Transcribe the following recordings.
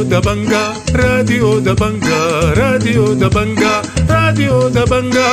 دبنجا راديو دبنجا راديو دبنجا راديو دبنجا.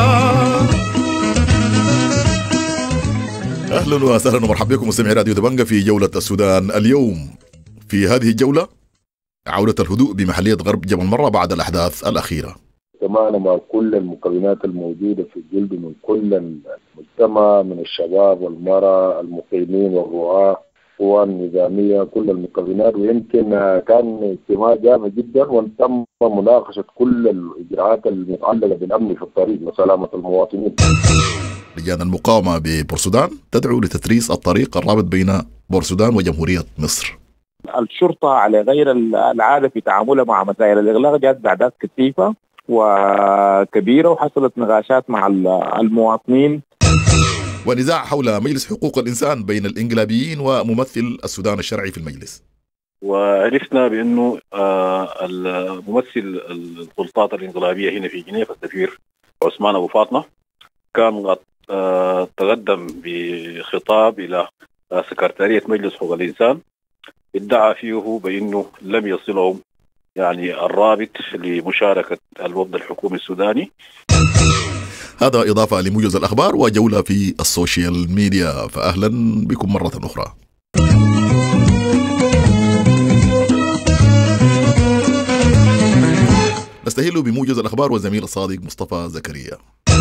أهلا وسهلا ومرحبا بكم مستمعي راديو دبنجا في جولة السودان اليوم. في هذه الجولة عودة الهدوء بمحلية غرب جبل مرة بعد الأحداث الأخيرة. تماما مع كل المكونات الموجودة في الجلد من كل المجتمع، من الشباب والمرأة المقيمين والرعاة القوى النظامية، كل المكونات. ويمكن كان اجتماع جامد جدا وتم مناقشة كل الإجراءات المتعلقة بالأمن في الطريق وسلامة المواطنين. لجان المقاومة ببورسودان تدعو لتتريس الطريق الرابط بين بورسودان وجمهورية مصر. الشرطة على غير العادة في تعاملها مع مسائل الإغلاق جاءت بأعداد كثيفة وكبيرة وحصلت نقاشات مع المواطنين. ونزاع حول مجلس حقوق الإنسان بين الإنقلابيين وممثل السودان الشرعي في المجلس. وعرفنا بأنه الممثل السلطات الإنقلابية هنا في جنيف السفير عثمان أبو فاطمة كان قد تقدم بخطاب إلى سكرتارية مجلس حقوق الإنسان ادعى فيه بأنه لم يصلهم يعني الرابط لمشاركة الوفد الحكومي السوداني. هذا إضافة لموجز الأخبار وجولة في السوشيال ميديا، فأهلا بكم مرة أخرى. نستهل بموجز الأخبار وزميل الصادق مصطفى زكريا.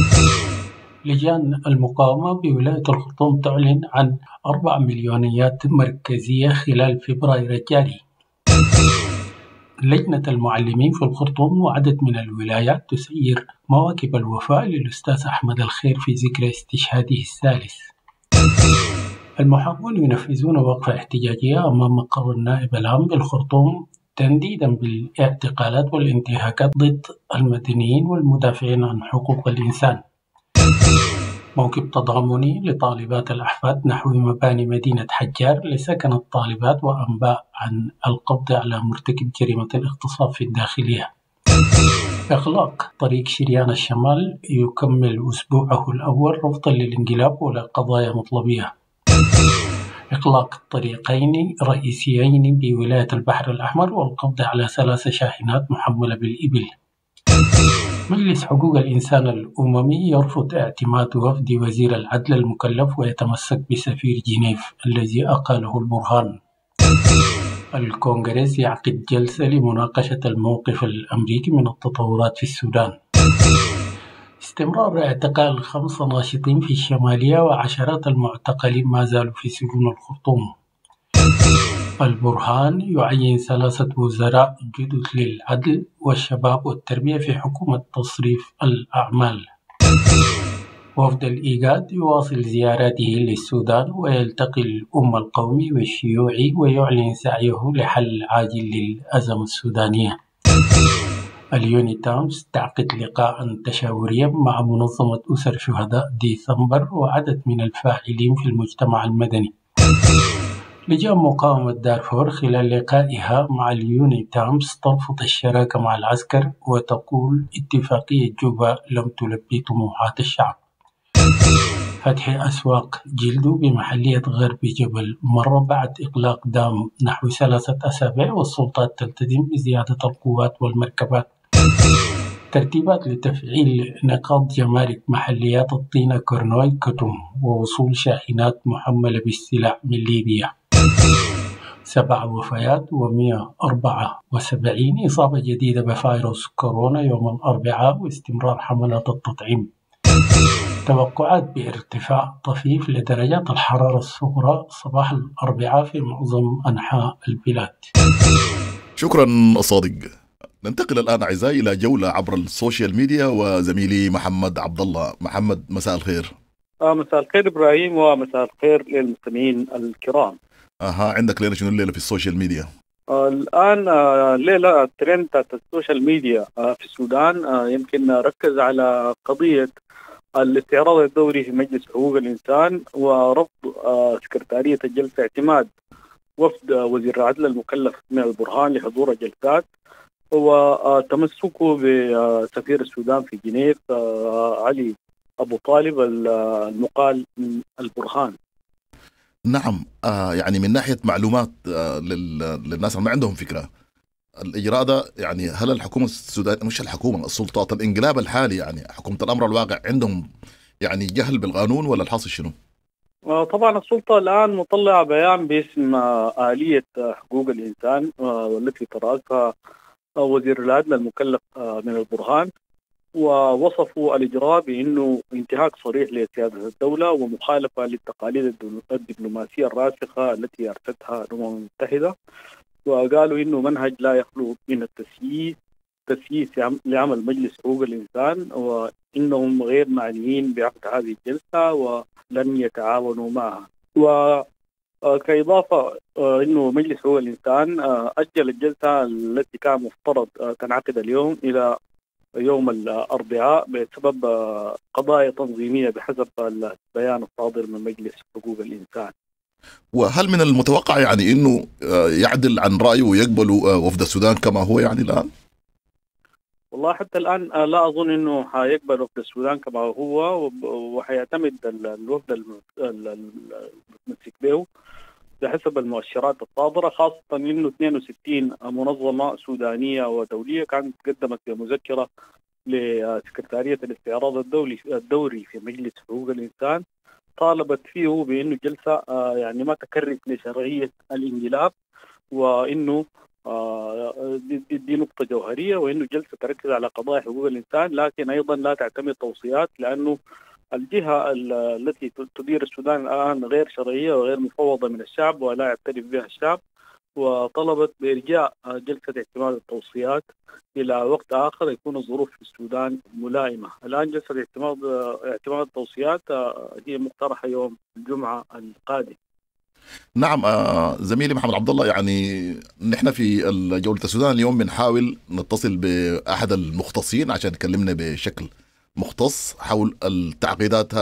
لجان المقاومة بولاية الخرطوم تعلن عن 4 مليونيات مركزية خلال فبراير الجاري. لجنة المعلمين في الخرطوم وعدد من الولايات تسير مواكب الوفاء للأستاذ أحمد الخير في ذكرى استشهاده الثالث. المحامون ينفذون وقفة احتجاجية أمام مقر النائب العام بالخرطوم تنديدا بالاعتقالات والانتهاكات ضد المدنيين والمدافعين عن حقوق الإنسان. موكب تضامني لطالبات الأحفاد نحو مباني مدينة حجار لسكن الطالبات وأنباء عن القبض على مرتكب جريمة الاغتصاب في الداخلية. إغلاق طريق شريان الشمال يكمل أسبوعه الأول رفضا للانقلاب ولا قضايا مطلبية. إغلاق الطريقين رئيسيين بولاية البحر الأحمر والقبض على 3 شاحنات محملة بالإبل. مجلس حقوق الإنسان الأممي يرفض اعتماد وفد وزير العدل المكلف ويتمسك بسفير جنيف الذي أقاله البرهان. الكونغرس يعقد جلسة لمناقشة الموقف الأمريكي من التطورات في السودان. استمرار اعتقال 5 ناشطين في الشمالية وعشرات المعتقلين ما زالوا في سجون الخرطوم. البرهان يعين 3 وزراء جدد للعدل والشباب والتربية في حكومة تصريف الأعمال. وفد الإيجاد يواصل زياراته للسودان ويلتقي الأمة القومي والشيوعي ويعلن سعيه لحل عاجل للأزمة السودانية. اليوني تايمز تعقد لقاء تشاوريا مع منظمة أسر شهداء ديسمبر وعدد من الفاعلين في المجتمع المدني. لجان مقاومة دارفور خلال لقائها مع اليوني تايمز ترفض الشراكة مع العسكر وتقول اتفاقية جوبا لم تلبي طموحات الشعب. فتح أسواق جلدو بمحلية غرب جبل مرة بعد إغلاق دام نحو 3 أسابيع والسلطات تلتزم بزيادة القوات والمركبات. ترتيبات لتفعيل نقاط جمارك محليات الطينة كورنوي كتم ووصول شاحنات محملة بالسلع من ليبيا. 7 وفيات و174 إصابة جديدة بفيروس كورونا يوم الأربعاء واستمرار حملات التطعيم. توقعات بارتفاع طفيف لدرجات الحرارة الصغرى صباح الأربعاء في معظم أنحاء البلاد. شكرا صادق. ننتقل الآن أعزائي إلى جولة عبر السوشيال ميديا وزميلي محمد عبد الله. محمد مساء الخير. مساء الخير إبراهيم ومساء الخير للمستمعين الكرام. عندك لنا شنو الليلة في السوشيال ميديا؟ الآن ليلة الترند بتاعت السوشيال ميديا في السودان يمكن ركز على قضية الاستعراض الدوري في مجلس حقوق الإنسان ورفض سكرتارية الجلسة اعتماد وفد وزير العدل المكلف من البرهان لحضور الجلسات وتمسكه بسفير السودان في جنيف علي أبو طالب المقال من البرهان. نعم. يعني من ناحية معلومات للناس اللي ما عندهم فكرة، الإجراء ده يعني هل الحكومة السودانية، مش الحكومة، السلطات الانقلاب الحالي يعني حكومة الأمر الواقع عندهم يعني جهل بالقانون ولا الحاصل شنو؟ طبعا السلطة الآن مطلعة بيان باسم آلية حقوق الإنسان، والتي ترأسها وزير العدل المكلف من البرهان، ووصفوا الإجراء بأنه انتهاك صريح لسيادة الدولة ومخالفة للتقاليد الدبلوماسية الراسخة التي أرستها الأمم المتحدة، وقالوا إنه منهج لا يخلو من تسييس لعمل مجلس حقوق الإنسان، وإنهم غير معنيين بعقد هذه الجلسة ولن يتعاونوا معها. وكإضافة إنه مجلس حقوق الإنسان أجل الجلسة التي كان مفترض تنعقد اليوم إلى يوم الأربعاء بسبب قضايا تنظيمية بحسب البيان الصادر من مجلس حقوق الإنسان. وهل من المتوقع يعني انه يعدل عن رأيه ويقبلوا وفد السودان كما هو يعني الآن؟ والله حتى الآن لا أظن أنه حيقبل وفد السودان كما هو، وحيعتمد الوفد المتمسك به بحسب المؤشرات الصادرة، خاصة أنه 62 منظمة سودانية ودولية كانت قدمت بمذكرة لسكرتارية الاستعراض الدوري في مجلس حقوق الإنسان، طالبت فيه بأنه جلسة يعني ما تكرس لشرعية الانقلاب، وأنه دي نقطة جوهرية، وأنه جلسة تركز على قضايا حقوق الإنسان، لكن أيضا لا تعتمد توصيات، لأنه الجهة التي تدير السودان الآن غير شرعية وغير مفوضة من الشعب ولا يعترف بها الشعب، وطلبت بإرجاع جلسة اعتماد التوصيات إلى وقت آخر يكون الظروف في السودان ملائمة. الآن جلسة اعتماد التوصيات هي مقترحة يوم الجمعة القادم. نعم. زميلي محمد عبد الله، يعني نحن في جولة السودان اليوم بنحاول نتصل بأحد المختصين عشان يكلمنا بشكل مختص حول التعقيدات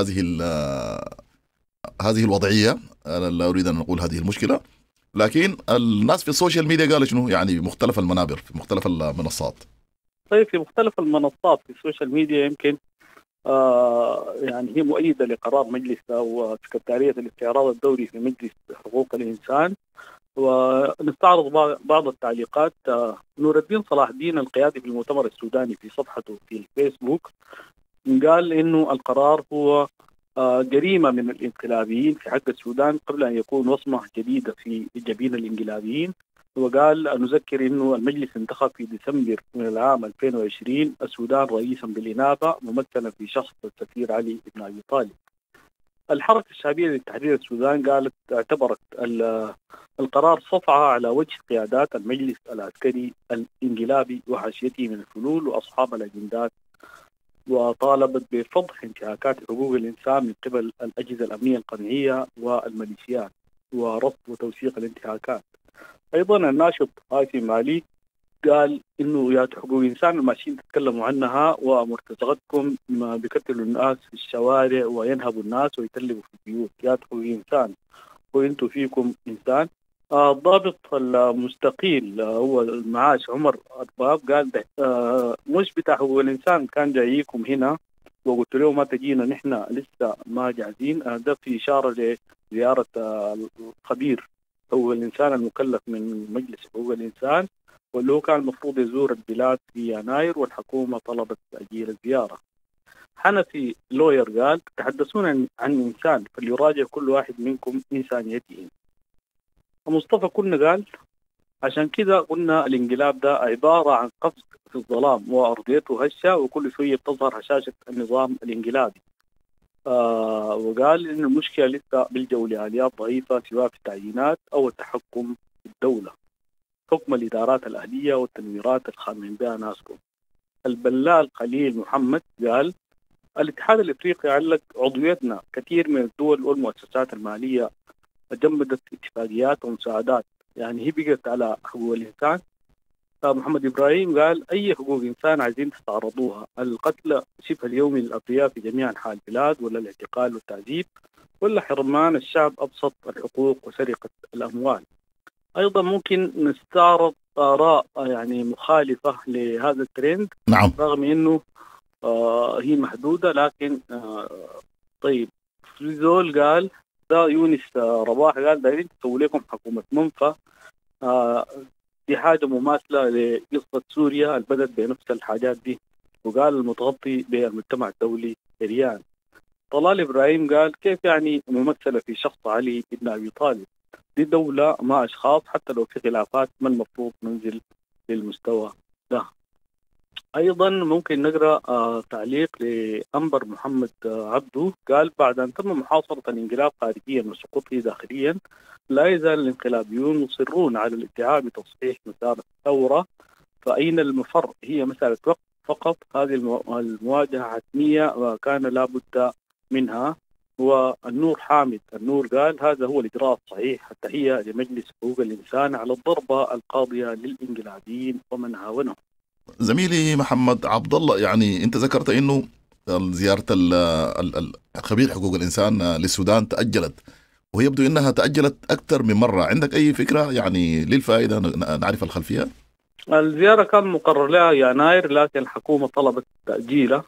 هذه الوضعية. أنا لا أريد أن أقول هذه المشكلة، لكن الناس في السوشيال ميديا قالوا شنو يعني مختلف المنابر في مختلف المنصات. طيب، في مختلف المنصات في السوشيال ميديا يمكن يعني هي مؤيدة لقرار مجلس أو سكرتارية الاستعراض الدوري في مجلس حقوق الإنسان، ونستعرض بعض التعليقات. نور الدين صلاح الدين القيادي في المؤتمر السوداني في صفحته في الفيسبوك قال إنه القرار هو جريمة من الانقلابيين في حق السودان قبل أن يكون وصمة جديدة في جبين الانقلابيين. وقال نذكر أنه المجلس انتخب في ديسمبر من العام 2020 السودان رئيسا بالإنابة ممثلا في شخص السفير علي بن أبي طالب. الحركة الشعبية لتحرير السودان قالت اعتبرت القرار صفعة على وجه قيادات المجلس العسكري الانقلابي وحاشيته من الفلول وأصحاب الأجندات، وطالبت بفضح انتهاكات حقوق الإنسان من قبل الأجهزة الأمنية القمعية والميليشيات ورصد وتوثيق الانتهاكات. أيضا الناشط هاشم علي قال إنه يا حقوق الإنسان ماشيين تتكلموا عنها ومرتزقتكم بيقتلوا الناس في الشوارع وينهبوا الناس ويتلقوا في البيوت، يا حقوق الإنسان وإنتوا فيكم إنسان. الضابط المستقيل هو المعاش عمر أطباب قال مش بتاع حقوق الإنسان كان جاييكم هنا وقلت له ما تجينا نحن لسه ما جاهزين. ده في إشارة لزيارة الخبير حقوق الإنسان المكلف من مجلس حقوق الإنسان، واللي هو كان المفروض يزور البلاد في يناير والحكومة طلبت تأجيل الزيارة. حنفي لوير قال تحدثون عن إنسان فليراجع كل واحد منكم إنسانيته. ومصطفى كنا قال عشان كده قلنا الانقلاب ده عبارة عن قفز في الظلام وأرضيته هشة وكل شوية بتظهر هشاشة النظام الانقلابي. وقال إن المشكلة لسه بيلجأوا لآليات ضعيفة سواء في التعيينات أو التحكم في الدولة، حكم الإدارات الأهلية والتنويرات الخامن بها ناسكم. البلال خليل محمد قال الاتحاد الإفريقي علق عضويتنا، كثير من الدول والمؤسسات المالية جمدت اتفاقيات ومساعدات، يعني هي بقت على حقوق الإنسان. محمد إبراهيم قال أي حقوق إنسان عايزين تستعرضوها، القتل شبه اليومي للأبرياء في جميع أنحاء البلاد، ولا الاعتقال والتعذيب، ولا حرمان الشعب أبسط الحقوق وسرقة الأموال. أيضا ممكن نستعرض آراء يعني مخالفة لهذا الترند. نعم. رغم أنه هي محدودة، لكن طيب في زول قال ده يونس رباح قال دايرين تسوي لكم حكومة منفى، دي حاجة مماثلة لقصة سوريا اللي بدت بنفس الحاجات دي، وقال المتغطي بالمجتمع الدولي ريان. طلال إبراهيم قال كيف يعني ممثلة في شخص علي بن أبي طالب؟ دي دولة ما أشخاص، حتى لو في خلافات ما المفروض ننزل للمستوى ده. أيضا ممكن نقرأ تعليق لأنبر محمد عبدو، قال بعد أن تم محاصرة الانقلاب خارجيا وسقوطه داخليا، لا يزال الانقلابيون مصرون على الادعاء بتصحيح مسار الثورة، فأين المفر؟ هي مسألة وقت فقط. هذه المواجهة حتمية وكان لا بد منها. والنور حامد النور قال هذا هو الإجراء الصحيح، التحية لمجلس حقوق الإنسان على الضربة القاضية للانقلابيين ومن هاونهم. زميلي محمد عبد الله، يعني انت ذكرت انه زياره خبير حقوق الانسان للسودان تاجلت، ويبدو انها تاجلت اكثر من مره. عندك اي فكره يعني للفائده نعرف الخلفيه؟ الزياره كان مقرر لها يناير، لكن الحكومه طلبت تاجيله،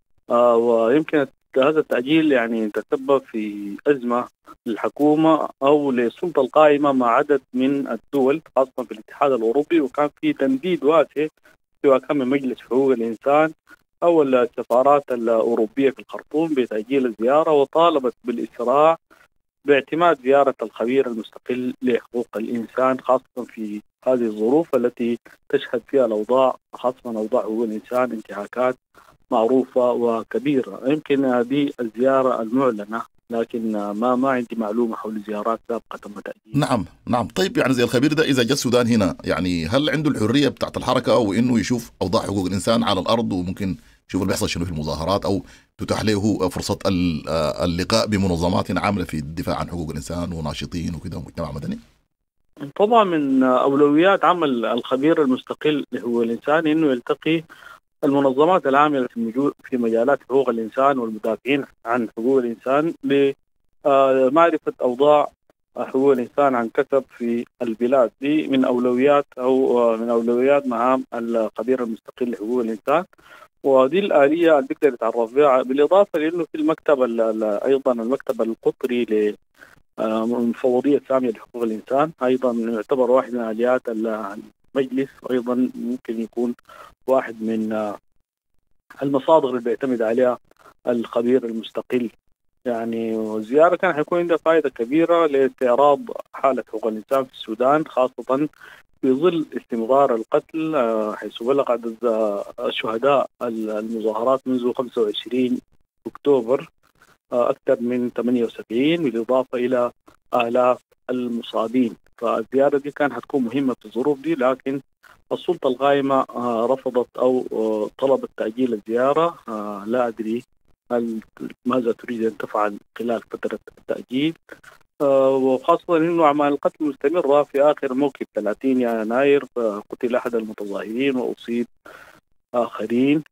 ويمكن هذا التاجيل يعني تسبب في ازمه للحكومه او للسلطه القائمه مع عدد من الدول خاصه في الاتحاد الاوروبي، وكان في تنديد واسع سواء كان من مجلس حقوق الإنسان أو السفارات الأوروبية في الخرطوم بتأجيل الزيارة، وطالبت بالإسراع باعتماد زيارة الخبير المستقل لحقوق الإنسان، خاصة في هذه الظروف التي تشهد فيها الأوضاع، خاصة أوضاع حقوق الإنسان انتهاكات معروفة وكبيرة. يمكن هذه الزيارة المعلنة، لكن ما عندي معلومة حول زيارات سابقة تم تأجيلها. نعم. طيب يعني زي الخبير ده إذا جاء السودان هنا، يعني هل عنده الحرية بتاعت الحركة أو إنه يشوف أوضاع حقوق الإنسان على الأرض، وممكن يشوف اللي بيحصل شنو في المظاهرات، أو تتاح له فرصة اللقاء بمنظمات عاملة في الدفاع عن حقوق الإنسان وناشطين وكذا ومجتمع مدني؟ طبعا من أولويات عمل الخبير المستقل لحقوق الإنسان إنه يلتقي المنظمات العاملة في مجالات حقوق الإنسان والمدافعين عن حقوق الإنسان لمعرفة أوضاع حقوق الإنسان عن كثب في البلاد. دي من أولويات مهام الخبير المستقل لحقوق الإنسان، ودي الآلية اللي بيقدر يتعرف بها، بالإضافة لأنه في المكتب أيضا المكتب القطري للمفوضية السامية لحقوق الإنسان أيضا يعتبر واحد من آليات المجلس، وأيضا ممكن يكون واحد من المصادر اللي بيعتمد عليها الخبير المستقل. يعني الزيارة كان حيكون عندها فائدة كبيرة لاستعراض حالة حقوق الإنسان في السودان، خاصة في ظل استمرار القتل، حيث بلغ عدد الشهداء المظاهرات منذ 25 أكتوبر أكثر من 78، بالإضافة إلى آلاف المصابين. فالزيارة دي كان حتكون مهمة في الظروف دي، لكن السلطة القائمة رفضت أو طلبت تأجيل الزيارة. لا أدري ماذا تريد أن تفعل خلال فترة التأجيل، وخاصة أنه أعمال القتل مستمرة. في آخر موكب 30 يناير قتل أحد المتظاهرين وأصيب آخرين،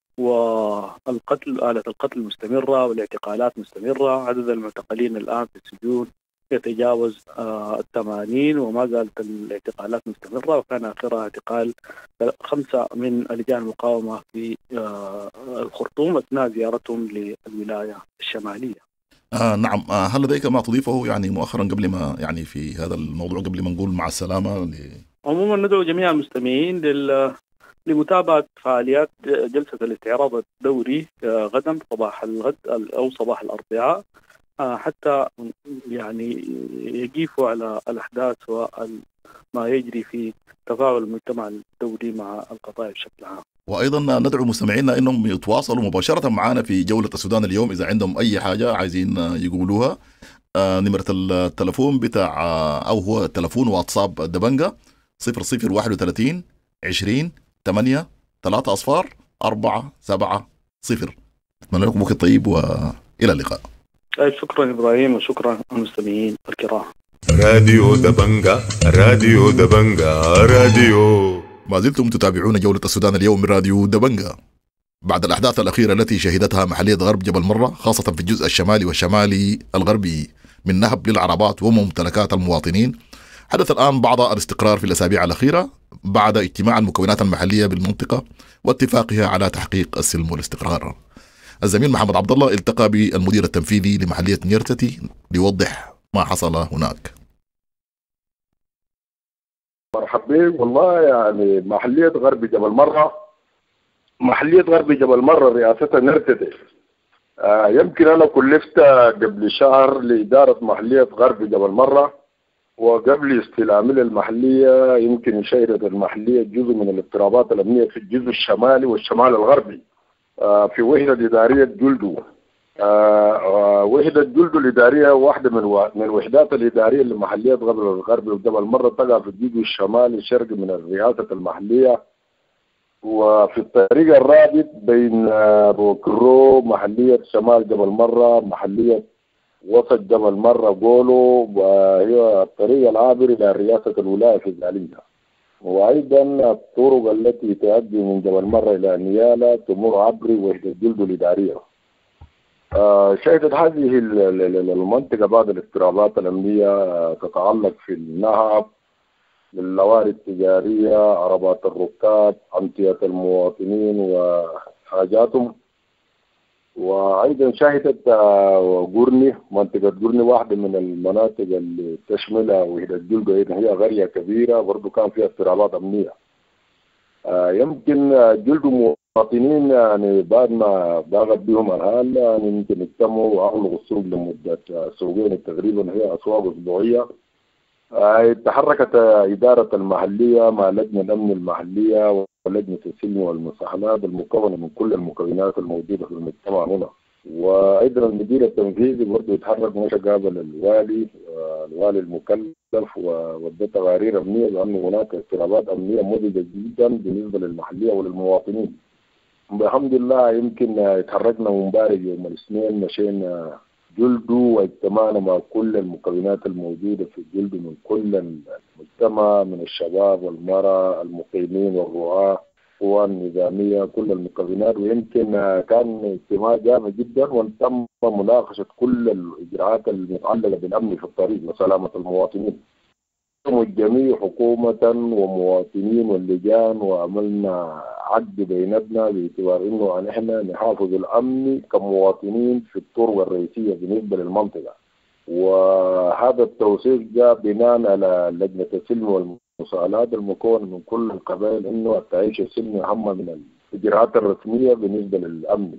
والقتل آلة القتل مستمرة والاعتقالات مستمرة. عدد المعتقلين الآن في السجون يتجاوز 80، وما زالت الاعتقالات مستمرة، وكان آخرها اعتقال 5 من لجان المقاومة في الخرطوم أثناء زيارتهم للولاية الشمالية. نعم. هل لديك ما تضيفه يعني مؤخرا قبل ما يعني في هذا الموضوع، قبل ما نقول مع السلامة؟ عموما ندعو جميع المستمعين لمتابعة فعاليات جلسة الاستعراض الدوري غدا صباح الغد أو صباح الأربعاء، حتى يعني يقيفوا على الأحداث وما يجري في تفاعل المجتمع الدولي مع القضايا بشكل عام. وأيضا ندعو مستمعينا أنهم يتواصلوا مباشرة معنا في جولة السودان اليوم إذا عندهم أي حاجة عايزين يقولوها. نمرة التلفون بتاع أو هو تلفون واتساب دبنجة 0031 20 8 3 أصفار 4 7 0. أتمنى لكم وقت طيب وإلى اللقاء. شكرا إبراهيم، وشكرا المستمعين الكرام. راديو دبنجة، راديو دبنجة، راديو. ما زلتم تتابعون جولة السودان اليوم من راديو دبنجة. بعد الأحداث الأخيرة التي شهدتها محلية غرب جبل مرة، خاصة في الجزء الشمالي والشمالي الغربي من نهب للعربات وممتلكات المواطنين، حدث الآن بعض الاستقرار في الأسابيع الأخيرة بعد اجتماع المكونات المحلية بالمنطقة واتفاقها على تحقيق السلم والاستقرار. الزميل محمد عبد الله التقى بالمدير التنفيذي لمحلية نيرتتي ليوضح ما حصل هناك. مرحبا بك. والله يعني محلية غرب جبل مرة، محلية غرب جبل مرة رئاستها نرتدي. يمكن أنا كلفت قبل شهر لإدارة محلية غرب جبل مرة، وقبل استلامي للمحلية يمكن شهدت المحلية جزء من الاضطرابات الأمنية في الجزء الشمالي والشمال الغربي في وحدة إدارية جلدو. وحدة جلدو الإدارية واحدة من الوحدات الإدارية لمحلية غرب جبل مرة تقع في الجزء الشمالي الشرقي من الرئاسة المحلية، وفي الطريق الرابط بين بوكرو محلية شمال جبل مرة محلية وسط جبل مرة قولوا، وهي الطريق العابر إلى رئاسة الولاية في الزالية. وأيضا الطرق التي تؤدي من جبل مرة إلى نيالا تمر عبر وحدة جلدو الإدارية. شهدت هذه المنطقة بعض الاضطرابات الأمنية تتعلق في النهب للوارد التجارية، عربات الركاب، أمتية المواطنين وحاجاتهم. وأيضا شهدت قرني، منطقة قرني واحدة من المناطق اللي تشملها وحدة جلدو، هي قرية كبيرة برضو كان فيها اضطرابات أمنية. يمكن جلدوا مواطنين يعني بعد ما ضاقت بهم الحال يعني يمكن اجتمعوا وأغلقوا السوق لمدة أسبوعين تقريبا، هي أسواق أسبوعية. تحركت إدارة المحلية مع لجنة الأمن المحلية ولجنة السلم والمساهمات المكونة من كل المكونات الموجودة في المجتمع هنا. وأيضا المدير التنفيذي برضه يتحرك مشى قابل الوالي المكلف وودى تقارير أمنية بأن هناك اضطرابات أمنية مزعجة جدا بالنسبة للمحلية وللمواطنين. الحمد لله يمكن اتحركنا امبارح يوم الاثنين مشينا جلدو واجتمعنا مع كل المكونات الموجودة في جلدو من كل المجتمع، من الشباب والمرأة المقيمين والرعاة القوى النظامية كل المكونات. ويمكن كان اجتماع جامد جدا وتم مناقشة كل الإجراءات المتعلقة بالأمن في الطريق وسلامة المواطنين. الجميع حكومة ومواطنين واللجان، وعملنا عقد بيناتنا باعتبار انه احنا نحافظ الامن كمواطنين في الطرق الرئيسية بالنسبة للمنطقة. وهذا التوثيق جاء بناء على لجنة السلم والمساءلات المكونة من كل القبائل انه التعيش السلمي اهم من الاجراءات الرسمية بالنسبة للامن.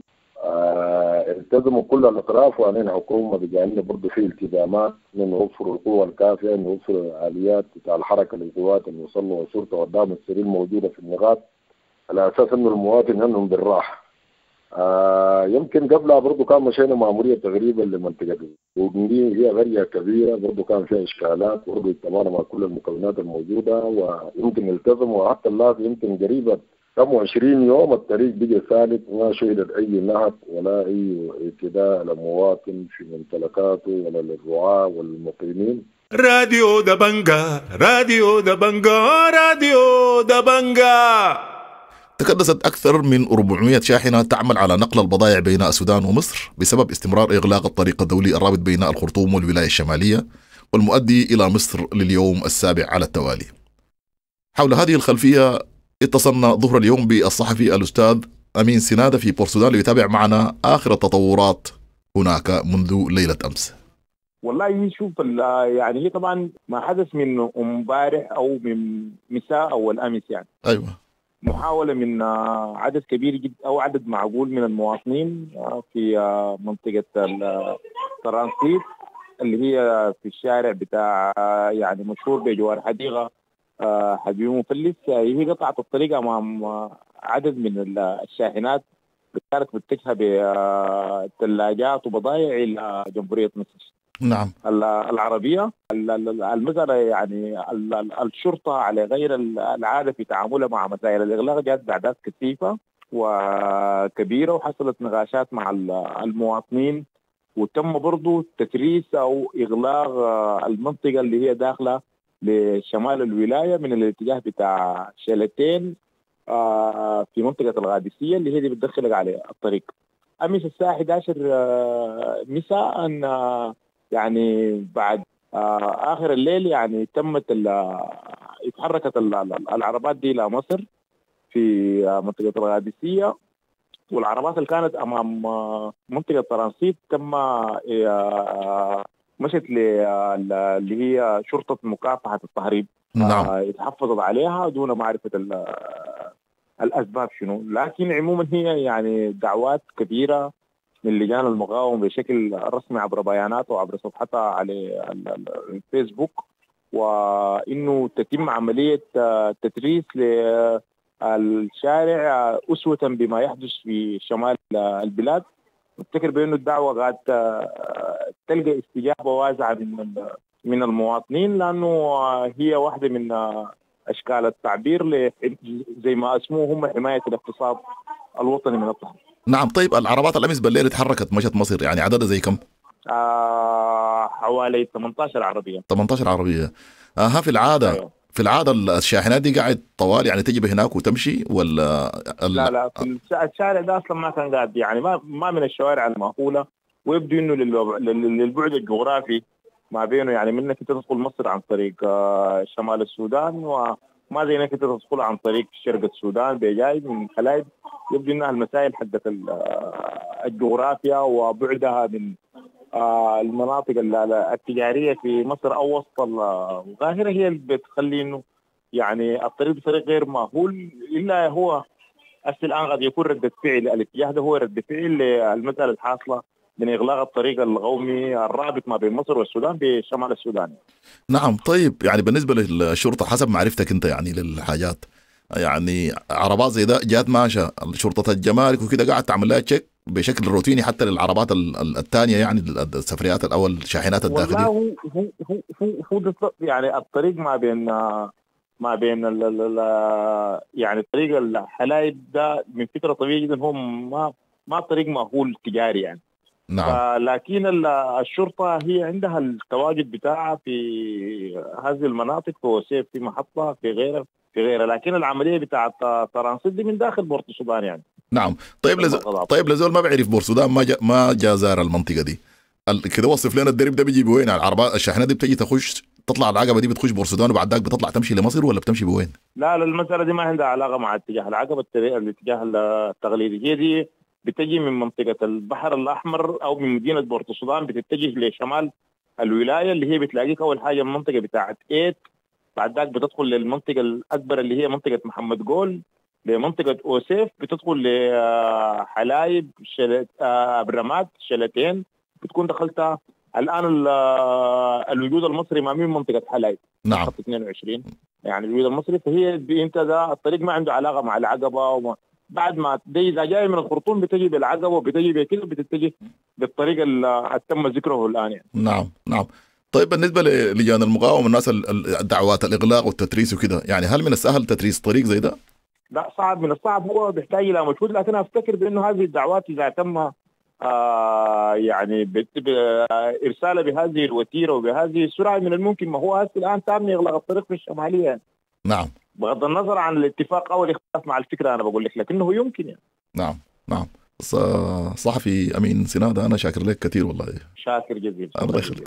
التزموا كل الاطراف، وان الحكومه بجانبنا برضه في التزامات من نوفر القوه الكافيه، نوفر الاليات بتاع الحركه للقوات المسلحه والشرطه والدعم السري الموجوده في النقاط على اساس انه المواطن انهم بالراحه. يمكن قبلها برضه كان مشينا ماموريه تقريبا لمنطقه ودي، هي قريه كبيره برضه كان فيها اشكالات، برضه اجتمعنا مع كل المكونات الموجوده ويمكن التزموا. وحتى الناس يمكن قريبا كم 20 يوم الطريق بقى ثابت، ما شهدت أي نهب ولا أي اعتداء على مواطن في ممتلكاته ولا للرعاة والمقيمين. راديو دبنجا، راديو دبنجا، راديو دبنجا. تكدست أكثر من 400 شاحنة تعمل على نقل البضائع بين السودان ومصر بسبب استمرار إغلاق الطريق الدولي الرابط بين الخرطوم والولاية الشمالية والمؤدي إلى مصر لليوم السابع على التوالي. حول هذه الخلفية اتصلنا ظهر اليوم بالصحفي الأستاذ أمين سنادة في بورسودان ليتابع معنا آخر التطورات هناك منذ ليلة أمس. والله شوف يعني هي طبعا ما حدث من امبارح او من مساء او الامس، يعني أيوة محاولة من عدد كبير جدا او عدد معقول من المواطنين في منطقة الترانسيت اللي هي في الشارع بتاع يعني مشهور بجوار حديقة حبيب مفلس. هي قطعت الطريق امام عدد من الشاحنات كانت متجهه بثلاجات وبضائع الى جمهوريه مصر. نعم. العربيه المساله يعني الشرطه على غير العاده في تعاملها مع مسائل الاغلاق جات باعداد كثيفه وكبيره، وحصلت نقاشات مع المواطنين، وتم برضو تكريس او اغلاق المنطقه اللي هي داخله لشمال الولاية من الاتجاه بتاع شلتين في منطقة الغادسية اللي هي دي بتدخلك على الطريق. أمس الساعة 11 مساء يعني بعد آخر الليل يعني اتحركت العربات دي إلى مصر في منطقة الغادسية، والعربات اللي كانت أمام منطقة ترانسيت تم مشت اللي هي شرطة مكافحة التهريب. نعم. اتحفظت عليها دون معرفة الأسباب شنو. لكن عموما هي يعني دعوات كبيرة من لجان المقاومة بشكل رسمي عبر بياناته وعبر صفحتها على الفيسبوك، وإنه تتم عملية تدريس للشارع أسوة بما يحدث في شمال البلاد. نفتكر بأنه الدعوة قاعد تلقى استجابة واسعة من المواطنين، لأنه هي واحدة من أشكال التعبير زي ما اسموه هم حماية الاقتصاد الوطني من التهريب. نعم. طيب العربات الأمس بالليل اتحركت مشت مصر، يعني عددها زي كم؟ حوالي 18 عربية. 18 عربية. ها في العادة أيوه. في العادة الشاحنات دي قاعد طوال يعني تجي بهناك وتمشي ولا لا في الشارع ده اصلا ما كان قاعد، يعني ما من الشوارع المأهولة، ويبدو انه للبعد الجغرافي ما بينه، يعني منك انت تدخل مصر عن طريق شمال السودان، وما زي انك انت تدخل عن طريق شرق السودان بجاي من خلايب. يبدو انها المسائل حقت الجغرافيا وبعدها من المناطق التجارية في مصر أو وسط القاهرة هي اللي بتخلي إنه يعني الطريق بطريق غير مأهول. إلا هو الآن قد يكون ردة فعل الاتجاه ده هو ردة فعل للمسألة الحاصلة من إغلاق الطريق القومي الرابط ما بين مصر والسودان بشمال السودان. نعم. طيب يعني بالنسبة للشرطة حسب معرفتك أنت يعني للحاجات، يعني عربات زي ده جات ماشى شرطة الجمارك وكده قاعد تعمل لها تشيك بشكل روتيني حتى للعربات الثانية يعني السفريات أو الشاحنات الداخلية؟ والله هو يعني الطريق ما بين يعني طريق الحلايب ده من فترة طويلة جدا هو ما طريق مأهول تجاري يعني. نعم. لكن الشرطة هي عندها التواجد بتاعها في هذه المناطق، في وسيف، في محطة، في غيرها، لكن العملية بتاعت ترانسيت دي من داخل بورت السودان يعني. نعم. طيب لزول ما بيعرف بور السودان ما جا زار المنطقة دي كده، وصف لنا الدرب ده بيجي بوين؟ العربات الشاحنات دي بتجي تخش تطلع العقبة دي بتخش بور السودان وبعد ذاك بتطلع تمشي لمصر ولا بتمشي بوين؟ لا المسألة دي ما عندها علاقة مع اتجاه العقبة، الاتجاه التقليدي. هي دي بتجي من منطقة البحر الأحمر أو من مدينة بورت السودان، بتتجه لشمال الولاية اللي هي بتلاقيك أول حاجة المنطقة بتاعت إيت، بعد ذاك بتدخل للمنطقة الأكبر اللي هي منطقة محمد جول، لمنطقة أوسيف، بتدخل لحلايب، برمات، شلتين، بتكون دخلتها الآن. الوجود المصري ما من منطقة حلايب. نعم. خط 22 يعني الوجود المصري، فهي انت ده الطريق ما عنده علاقة مع العقبة. بعد ما إذا جاي من الخرطوم بتجي بالعقبة وبتجي بكده بتتجه بالطريقة اللي تم ذكره الآن يعني. نعم. طيب بالنسبة للجان المقاومة الناس الدعوات الإغلاق والتتريس وكده، يعني هل من السهل تتريس طريق زي ده؟ لا صعب، من الصعب، هو بيحتاج إلى مجهود، لكن أفتكر بأنه هذه الدعوات إذا تم يعني إرسالها بهذه الوتيرة وبهذه السرعة من الممكن، ما هو الآن تم إغلاق الطريق في الشمالية يعني. نعم. بغض النظر عن الاتفاق أو الاختلاف مع الفكرة أنا بقول لك، لكنه يمكن يعني. نعم. صحفي أمين سنادة، أنا شاكر لك كثير والله. شاكر جزيلا. الله يخليك.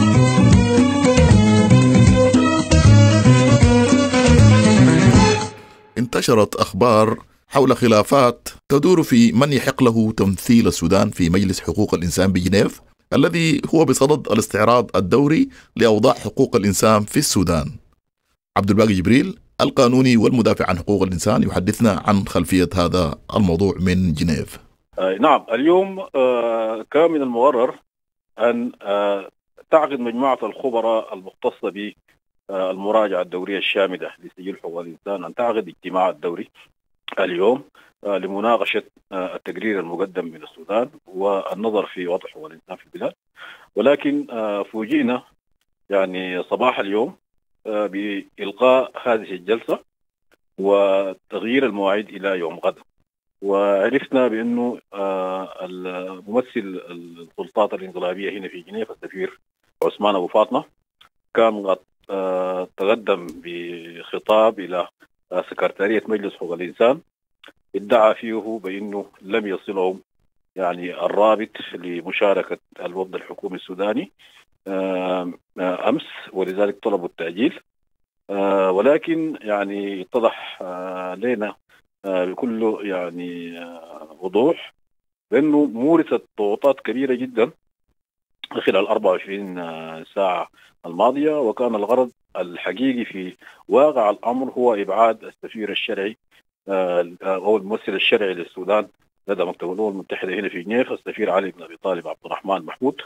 انتشرت أخبار حول خلافات تدور في من يحق له تمثيل السودان في مجلس حقوق الإنسان بجنيف، الذي هو بصدد الاستعراض الدوري لأوضاع حقوق الإنسان في السودان. عبد الباقي جبريل القانوني والمدافع عن حقوق الإنسان يحدثنا عن خلفية هذا الموضوع من جنيف. نعم. اليوم كان من المقرر أن تعقد مجموعة الخبراء المختصة بالمراجعة الدورية الشاملة لسجل حقوق الإنسان أن تعقد اجتماع الدوري اليوم لمناقشة التقرير المقدم من السودان والنظر في وضع حقوق الإنسان في البلاد. ولكن فوجئنا يعني صباح اليوم بإلغاء هذه الجلسة وتغيير المواعيد إلى يوم غد. وعرفنا بأنه الممثل السلطات الانقلابية هنا في جنيف السفير عثمان أبو فاطمة كان قد تقدم بخطاب إلى سكرتارية مجلس حقوق الإنسان، ادعى فيه بأنه لم يصلهم يعني الرابط لمشاركة الوفد الحكومي السوداني أمس، ولذلك طلبوا التأجيل. ولكن يعني اتضح لنا بكل يعني وضوح بأنه مورست ضغوطات كبيرة جدا خلال 24 ساعة الماضية، وكان الغرض الحقيقي في واقع الأمر هو إبعاد السفير الشرعي أو الممثل الشرعي للسودان لدى مكتب الأمم المتحدة هنا في جنيف، السفير علي بن أبي طالب عبد الرحمن محمود،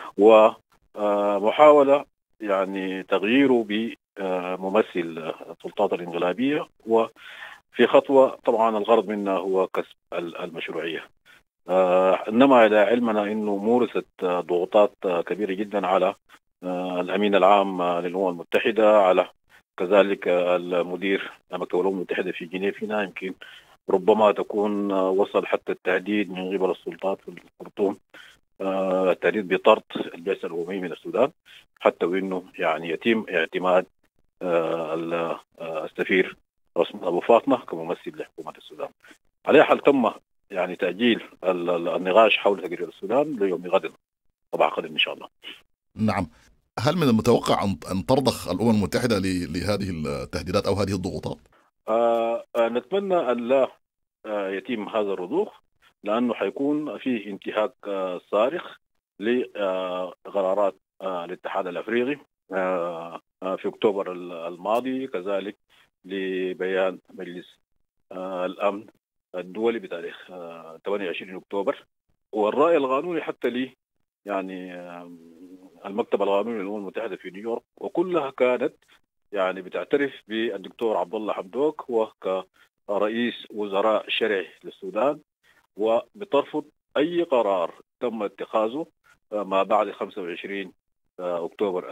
ومحاولة يعني تغييره بممثل السلطات الانقلابية، وفي خطوة طبعا الغرض منها هو كسب المشروعية. إنما إلى علمنا أنه مورست ضغوطات كبيرة جدا على الأمين العام للأمم المتحدة، على كذلك المدير مكتب الأمم المتحدة في جنيف هنا، يمكن ربما تكون وصل حتى التهديد من قبل السلطات في الخرطوم، التهديد بطرد البعثة الأممية من السودان، حتى وأنه يعني يتم اعتماد السفير عثمان أبو فاطمة كممثل لحكومة السودان. على حال تم يعني تأجيل النقاش حول تقرير السودان ليوم غد، طبعا قادم إن شاء الله. نعم. هل من المتوقع أن ترضخ الأمم المتحدة لهذه التهديدات أو هذه الضغوطات؟ نتمنى أن لا يتم هذا الرضوخ، لأنه حيكون فيه انتهاك صارخ لقرارات الاتحاد الأفريقي في أكتوبر الماضي، كذلك لبيان مجلس الأمن الدولي بتاريخ 28 أكتوبر، والرأي القانوني حتى لي يعني المكتب القانوني للأمم المتحدة في نيويورك، وكلها كانت يعني بتعترف بالدكتور عبد الله حمدوك وكرئيس وزراء شرعي للسودان، وبترفض أي قرار تم اتخاذه ما بعد 25 أكتوبر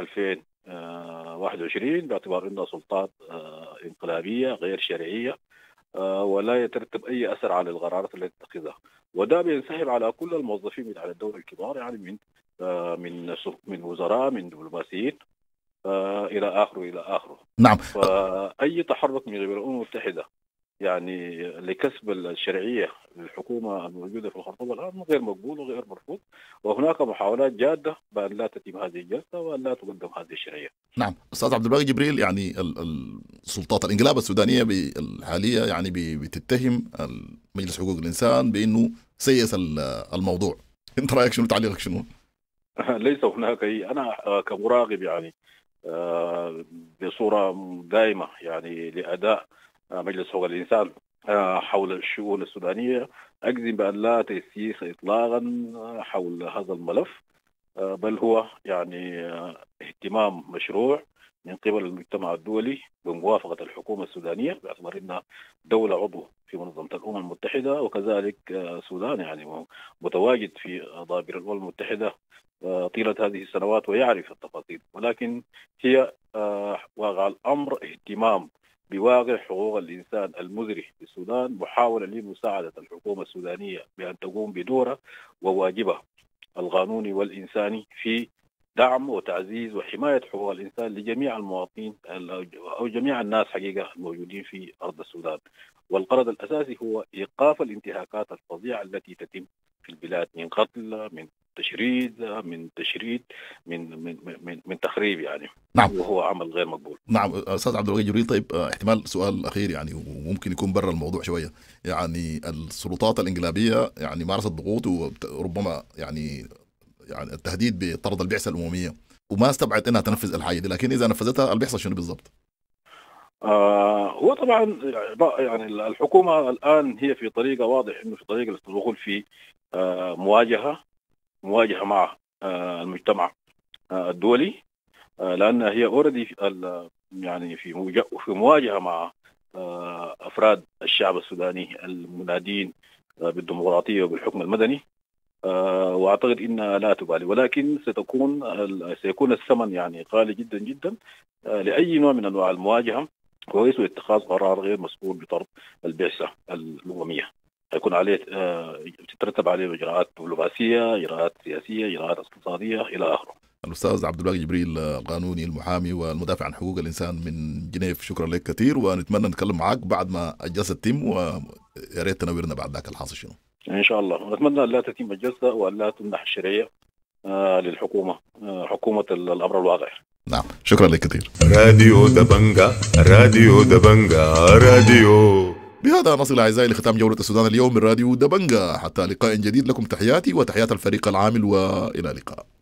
2021 باعتبار أنها سلطات انقلابية غير شرعية ولا يترتب أي أثر على القرارات التي تتخذها. وده بينسحب على كل الموظفين على الدولة الكبار، يعني من وزراء، من دبلوماسيين إلى آخره. نعم. فأي تحرك من قبل الأمم المتحدة يعني لكسب الشرعية للحكومة الموجودة في الخرطوم الآن غير مقبول وغير مرفوض، وهناك محاولات جادة بأن لا تتم هذه الجلسة وأن لا تقدم هذه الشرعية. نعم أستاذ عبد الباقي جبريل، يعني السلطات الانقلاب السودانية الحالية يعني بتتهم مجلس حقوق الإنسان بأنه سيس الموضوع. أنت رأيك شنو؟ تعليقك شنو؟ ليس هناك أنا كمراقب يعني بصورة دائمة يعني لأداء مجلس حقوق الإنسان حول الشؤون السودانية، أجزم بأن لا تسييس إطلاقا حول هذا الملف، بل هو يعني اهتمام مشروع من قبل المجتمع الدولي بموافقة الحكومة السودانية باعتبار أنها دولة عضو في منظمة الأمم المتحدة، وكذلك السودان يعني متواجد في ضابر الأمم المتحدة طيلة هذه السنوات ويعرف التفاصيل، ولكن هي واقع الأمر اهتمام بواقع حقوق الإنسان المزري في السودان، محاولة لمساعدة الحكومة السودانية بأن تقوم بدورها وواجبها القانوني والإنساني في دعم وتعزيز وحماية حقوق الإنسان لجميع المواطنين أو جميع الناس حقيقة الموجودين في أرض السودان. والغرض الأساسي هو إيقاف الانتهاكات الفظيعة التي تتم في البلاد من قتل، من تشريد، من تخريب يعني. نعم. وهو عمل غير مقبول. نعم أستاذ عبد الباقي جبريل، طيب احتمال سؤال أخير يعني وممكن يكون برا الموضوع شوية، يعني السلطات الإنقلابية يعني مارست ضغوط وربما يعني التهديد بطرد البعثة الأممية، وما استبعد أنها تنفذ الحاجة دي، لكن إذا نفذتها البيحصل شنو بالضبط؟ هو طبعا يعني الحكومة الآن هي في طريقة واضح إنه في طريقة للدخول في مواجهة مع المجتمع الدولي، لأن هي أوريدي يعني في مواجهة مع أفراد الشعب السوداني المنادين بالديمقراطية وبالحكم المدني، وأعتقد إنها لا تبالي، ولكن سيكون الثمن يعني غالي جدا جدا لأي نوع من أنواع المواجهة، كويس، واتخاذ قرار غير مسؤول بطرد البعثة الأممية. هيكون عليه تترتب عليه إجراءات دبلوماسية، إجراءات سياسية، إجراءات اقتصادية إلى آخره. الأستاذ عبد الباقي جبريل، القانوني المحامي والمدافع عن حقوق الإنسان من جنيف، شكرا لك كثير، ونتمنى نتكلم معك بعد ما الجلسة تتم، ويا ريت تنورنا بعد ذاك الحاصل شنو. إن شاء الله، ونتمنى أن لا تتم الجلسة وأن لا تمنح الشرعية للحكومة، حكومة الأمر الواقع. نعم، شكرا لك كثير. راديو دبنجا، راديو دبنجا، راديو. بهذا نصل أعزائي لختام جولة السودان اليوم من راديو دبنجا، حتى لقاء جديد لكم تحياتي وتحيات الفريق العامل، وإلى اللقاء.